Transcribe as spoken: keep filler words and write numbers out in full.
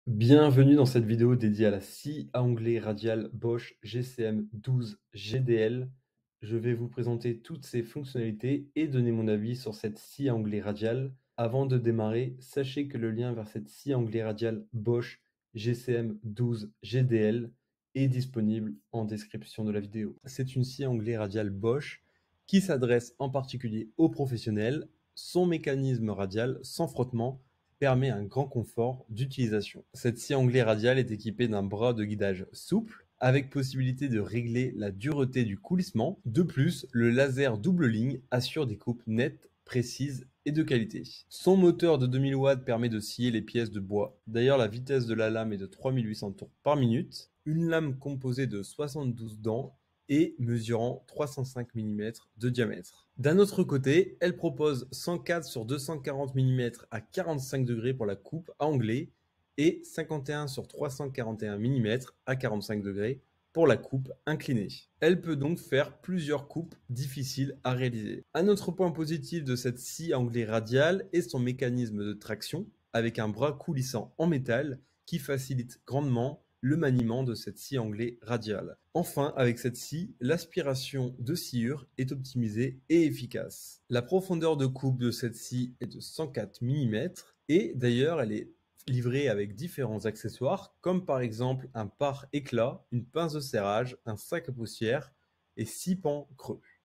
Bienvenue dans cette vidéo dédiée à la scie à onglet radial Bosch G C M douze G D L. Je vais vous présenter toutes ses fonctionnalités et donner mon avis sur cette scie à onglet radial. Avant de démarrer, sachez que le lien vers cette scie à onglet radial Bosch G C M douze G D L est disponible en description de la vidéo. C'est une scie à onglet radial Bosch qui s'adresse en particulier aux professionnels. Son mécanisme radial sans frottement permet un grand confort d'utilisation. Cette scie à onglet radial est équipée d'un bras de guidage souple, avec possibilité de régler la dureté du coulissement. De plus, le laser double ligne assure des coupes nettes, précises et de qualité. Son moteur de deux mille watts permet de scier les pièces de bois. D'ailleurs, la vitesse de la lame est de trois mille huit cents tours par minute. Une lame composée de soixante-douze dents et mesurant trois cent cinq millimètres de diamètre. D'un autre côté, elle propose cent quatre sur deux cent quarante millimètres à quarante-cinq degrés pour la coupe à onglet et cinquante et un sur trois cent quarante et un millimètres à quarante-cinq degrés pour la coupe inclinée. Elle peut donc faire plusieurs coupes difficiles à réaliser. Un autre point positif de cette scie à onglet radial est son mécanisme de traction avec un bras coulissant en métal qui facilite grandement le maniement de cette scie à onglet radial. Enfin, avec cette scie, l'aspiration de sciure est optimisée et efficace. La profondeur de coupe de cette scie est de cent quatre millimètres et d'ailleurs elle est livrée avec différents accessoires comme par exemple un pare-éclat, une pince de serrage, un sac à poussière et six pans creux.